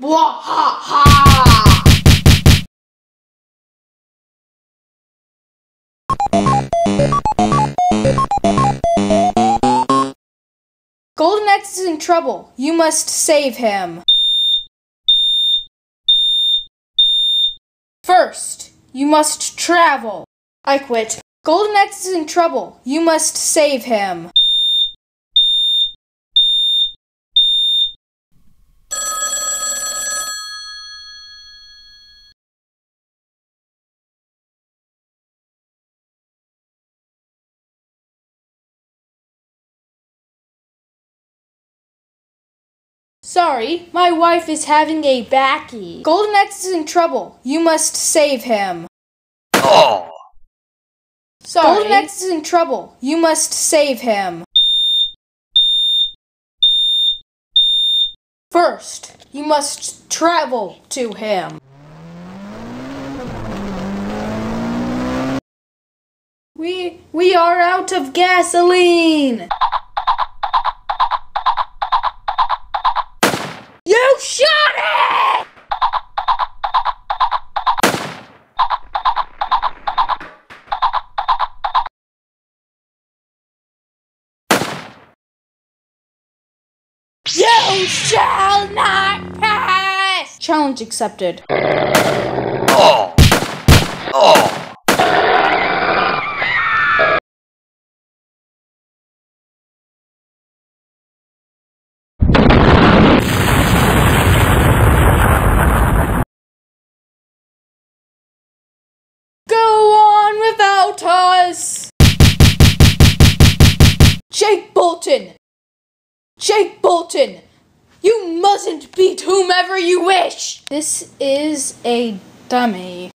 Wahaha! Golden X is in trouble. You must save him. First, you must travel. I quit. Golden X is in trouble. You must save him. Sorry, my wife is having a backie. Golden X is in trouble. You must save him. Oh. Sorry. Golden X is in trouble. You must save him. First, you must travel to him. We are out of gasoline. You shot it! You shall not pass! Challenge accepted. Oh. Oh. Go on without us! Jake Bolton! Jake Bolton! You mustn't beat whomever you wish! This is a dummy.